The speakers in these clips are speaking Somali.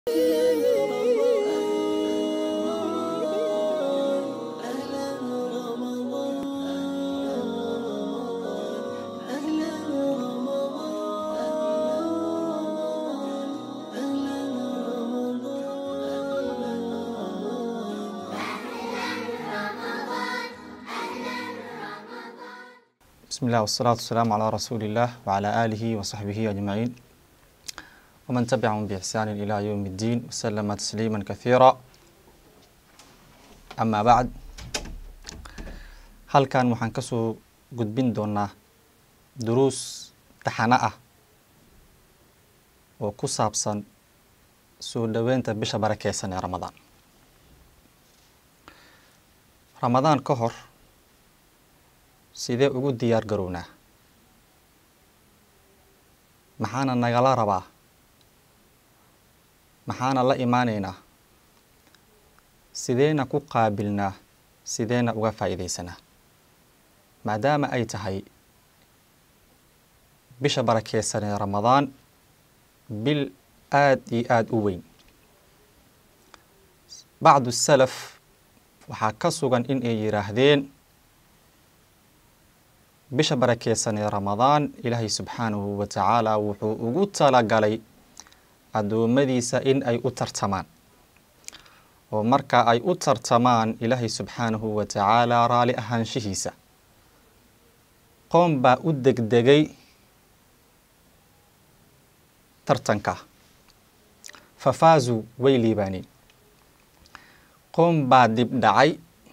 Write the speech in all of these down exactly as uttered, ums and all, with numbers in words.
بسم الله والصلاة والسلام على رسول الله وعلى آله وصحبه أجمعين ومن تبعهم بإحسان إلى يوم الدين وسلم تسليما كثيرا. أما بعد، هل كان محنكسو قد بندونا دروس تحناء وكسابسا سودوين تبش بركيسا يا رمضان. رمضان كهر sidee ugu diyaar garownaa, maxaana nagala rabaa, maxaana la imaanaynaa, sideena ku qaabilnaa, sideena uga faa'iidaysanaa, maadaama ay tahay bisha barakeysan ee ramadaan bil aad iyo aad u weyn. bacdu salaf waxaa ka sugan in ay yiraahdeen bisha barakeysan ee ramadaan ilaahay subxaanahu wa tacaala wuxuu ugu talagalay addoommadiisa in ay u tartamaan, oo marka ay u tartamaan ilaahay subxaanahu wa tacaala raali ahaanshihiisa, qoom baa u degdegay tartanka fafaazuu way liibaaneen. qoom baa dib dhacay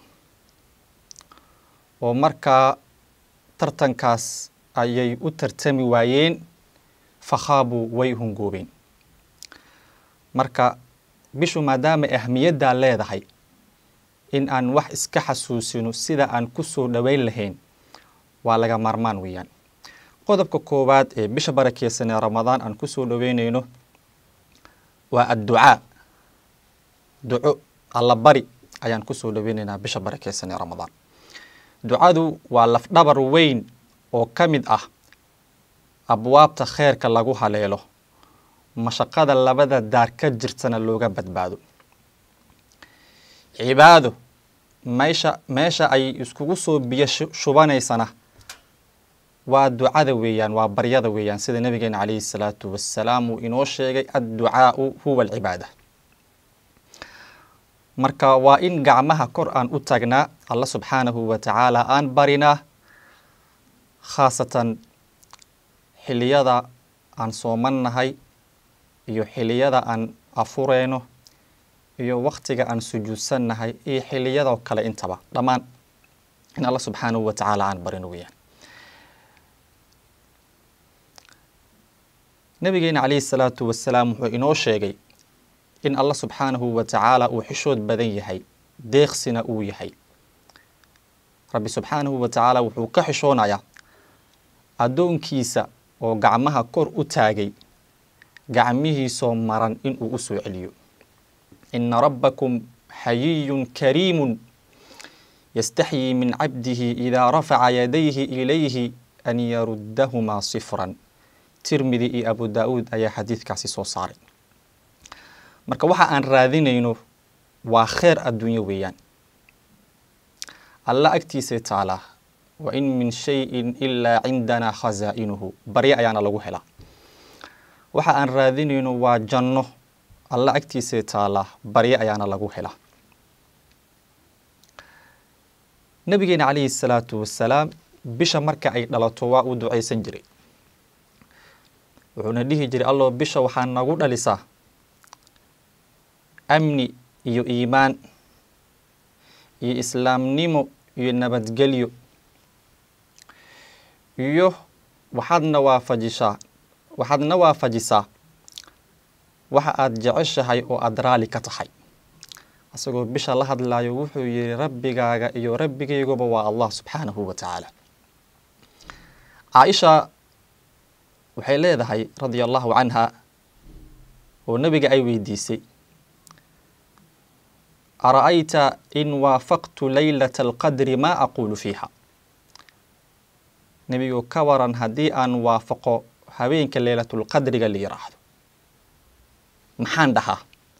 oo markaa tartankaas ayay u tartami waayeen, fakhaabuu way hungoobeen. marka bishu maadaama ahmiyaddaa leedahay in aan wax iska xasuusino sida aan ku soo dhoweyn lahayn waa laga maarmaan weeyaan. qodobka koowaad ee bisha barakeysan ee ramadaan aan ku soo dhoweynayno waa adducaa, duco alla bari ayaan ku soo dhoweynaynaa bisha barakeysan ee ramadaan. ducadu waa lafdhabar weyn oo ka mid ah abwaabta kheerka lagu haleelo, mashaqada labada daar ka jirtana looga badbaado. cibaado meesha meesha ay iskugu soo biyo shubanaysana waa ducada weeyaan, waa baryada weeyaan, sida nabigeena calayhi salaatu wassalaam uu inoo sheegay adducaau huwa alcibaada. marka waa in gacmaha kor aan u taagnaa, alla subxaanahu wa tacaala aan barinaa, khaasatan xiliyada aan soomannahay iyo xiliyada aan afureyno iyo waktiga aan sujuudsannahay iyo xiliyadoo kale intaba dhammaan in alla subxaanahu wa tacaala aan barino weeyaan. nabigeena calayhi salaatu wassalaam wuxuu inoo sheegay in alla subxaanahu wa tacaala uu xishood badan yahay, deeqsina uu yahay. rabbi subxaanahu wa tacaala wuxuu ka xishoonayaa addoonkiisa oo gacmaha kor u taagay gacmihiisoo maran inuu u soo celiyo. ina rabbakum xayiyun kariimun yastaxyii min cabdihi idaa rafaca yadayhi ilayhi an yaruddahumaa sifran. tirmidi iyo abu daa'uud ayaa xadiidkaasi soo saaray. marka waxa aan raadinayno waa kheer adduunyo weeyaan, alla agtiisa taala. wa in min shayin ilaa cindanaa khazaa'inuhu, baryo ayaana lagu helaa. waxa aan raadinayno waa janno, alla agtiisa taala, baryo ayaana lagu helaa. nabigeena calayhi salaatu wassalaam bisha marka ay dhalato waa uu ducaysan jiray, wuxuuna dhihi jiray allo bisha waxaa nagu dhalisaa amni iyo iimaan iyo islaamnimo iyo nabadgelyo, iyo waxaadna waafajisaa waxaadna waafajisaa waxa aad jeceshahay oo aad raali ka tahay. asagoo bisha la hadlaayo wuxuu yihi rabbigaaga iyo rabbigayguba waa allah subxaanahu wa tacaala. caaisha waxay leedahay radia allahu canha oo nabiga ay weydiisay, ara'ayta in waafaqtu laylata alqadri maa aquulu fiiha. nebigu ka waran haddii aan waafaqo habeenka leylatulqadriga la yiraahdo maxaan dhahaa?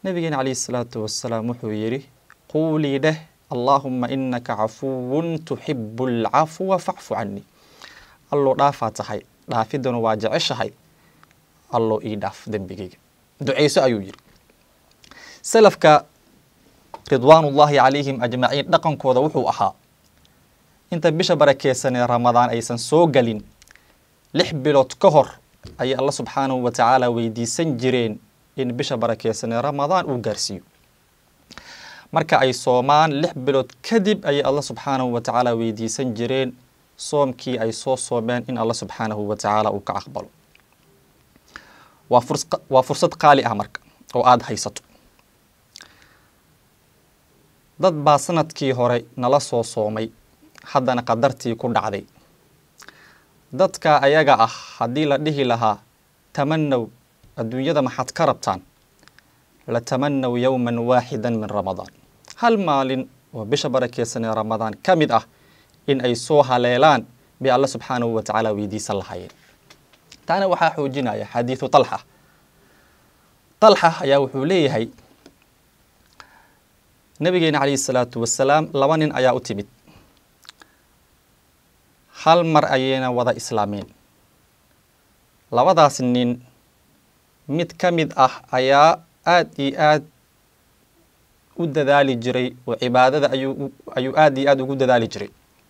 nabigeena calayhi salaatu wasalaam wuxuu yidhi quulii dheh allaahumma innaka cafuwun tuxibu alcafwa facfu canii alloo dhaafaa tahay dhaafidanu waa jeceshahay alloo ii dhaaf dembigeyga ducayso ayuu yidhi salafka ridwaanullaahi calayhim ajmaciin dhaqankooda wuxuu ahaa inta bisha barakeysanee ramadaan aysan soo gelin lix bilood ka hor ayay alla subxaanahu wa tacaala weydiisan jireen in bisha barakeysanee ramadaan uu gaarsiiyo marka ay soomaan lix bilood kadib ayay alla subxaanahu wa tacaala weydiisan jireen soomkii ay soo soomeen in alla subxaanahu wa tacaala uu ka aqbalo waa furs waa fursad qaali ah marka oo aada haysato dad baa sanadkii hore nala soo soomay haddana qadartii ku dhacday dadka ayaga ah haddii la dhihi lahaa tamanow adduunyada maxaad ka rabtaan la tamanow yowman waaxidan min ramadaan hal maalin oo bisha barakeysanee ramadaan ka mid ah in ay soo haleelaan bay alla subxaanahu wa tacaala weydiisan lahaayeen taana waxaa xoojinaya xadiidu talxa talxa ayaa wuxuu leeyahay nabigeena calayhi salaatu wasalaam laba nin ayaa u timid hal mar ayayna wada islaameen labadaas nin mid ka mid ah ayaa aada iyo aad u dadaali jiray oo cibaadada ayuu ayuu aada iyo aada ugu dadaali jiray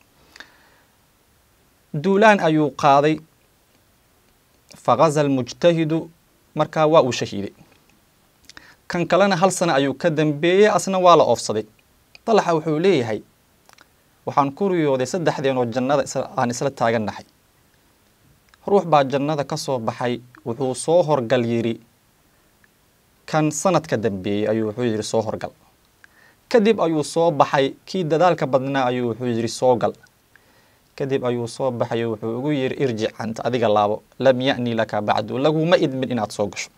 duulaan ayuu qaaday fagaza almujtahidu markaa waa uu shahiiday kan kalena hal sano ayuu ka dambeeyey asna waa la oofsaday talxa wuxuu leeyahay waxaan ku riyooday saddexdeen oo jannada aan isla taagannahay ruux baa jannada ka soo baxay wuxuu soo horgal yidhi kan sanadka dambeeyey ayuu wuxuu yidhi soo horgal kadib ayuu soo baxay kii dadaalka badnaa ayuu wuxuu yidhi soo gal kadib ayuu soo baxay wuxuu ugu yidhi irjic anta adiga laabo lam ya'ni laka bacdu laguma idmin inaad soo gasho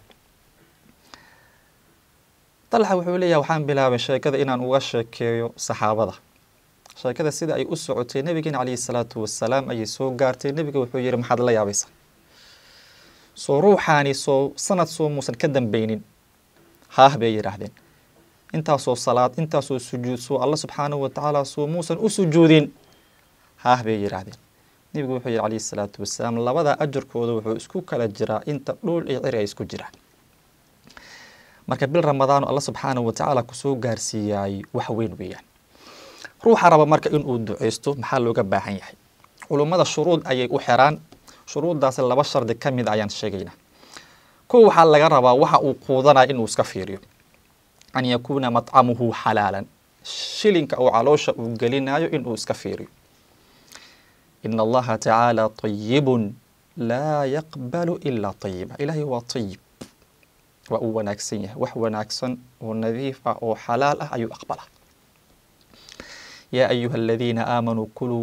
talxa wuxuu leeyahay waxaan bilaabay sheekada inaan uga sheekeeyo saxaabada sheekada sida ay u socotay nabigeena calayhi salaatu wasalaam ayay soo gaartay nabiga wuxuu yidhi maxaad la yaabaysaa soo ruuxaani soo sanad soo muusan ka dambeynin haah bay yidhaahdeen intaasoo salaad intaasoo sujuud soo alla subxaanahu wa tacaala soo muusan u sujuudin haah bay yidhaahdeen nabigu wuxuu yidhi calayhi salaatu wasalaam labada ajarkooda wuxuu isku kala jiraa inta dhul iyo ciri ay isku jiraan marka bil ramadaan alla subxaanahu wa tacaala kusoo gaarsiiyay wax weyn weeyaan ruuxa raba marka inuu duceysto maxaa looga baahan yahay culummada shuruud ayay u xiraan shuruuddaasi laba shardi ka mid ayaan sheegaynaa kow waxaa laga rabaa waxa uu quudanaya inuu iska fiiriyo an yakuuna matcamuhu xalaalan shilinka uu caloosha uu gelinayo inuu iska fiiriyo ina allaha tacaala tayibun laa yaqbalu ilaa tayiba ilaahay waa tayib waa uu wanaagsan yahay wax wanaagsan oo nadiif ah oo xalaal ah ayuu aqbalaa yaa ayuha aladiina aamanuu kuluu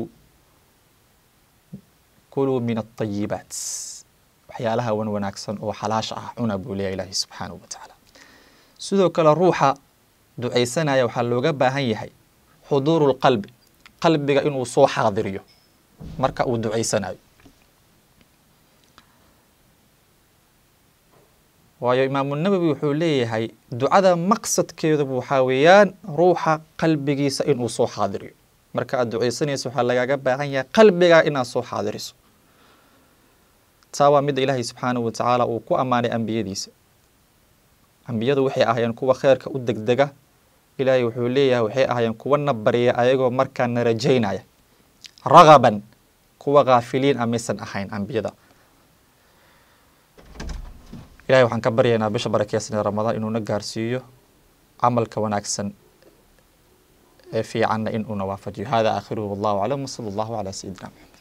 kuluu min alطayibaat waxyaalaha wan wanaagsan oo xalaasha ah cuna buu leeyahay ilaahay subxaanahu wa tacaala sidoo kale ruuxa ducaysanaya waxaa looga baahan yahay xuduuru lqalbi qalbiga inuu soo xaadiriyo marka uu ducaysanayo waayo imaamu nawowi wuxuu leeyahay ducada maqsadkeedu waxaa weeyaan ruuxa qalbigiisa inuu soo xaadiriyo marka aad ducaysanayso waxaa lagaaga baahan yahay qalbigaa inaad soo xaadiriso taa waa midda ilaahay subxaanahu wa tacaala uu ku ammaanay ambiyadiisa ambiyadu waxay ahaayeen kuwa kheyrka u degdega ilaahay wuxuu leeyahay waxay ahaayeen kuwa na barya ayagoo markaana rajaynaya ragaban kuwa kaafiliin amaysan ahayn ambiyada ilahay waxaan ka baryaynaa bisha barakeysan ee ramadaan inuuna gaarsiiyo camalka wanaagsan ee fiicanna in uuna waafajiyo hada aakhiruhu wallahu aclam wasala allahu calaa sayidina maxamed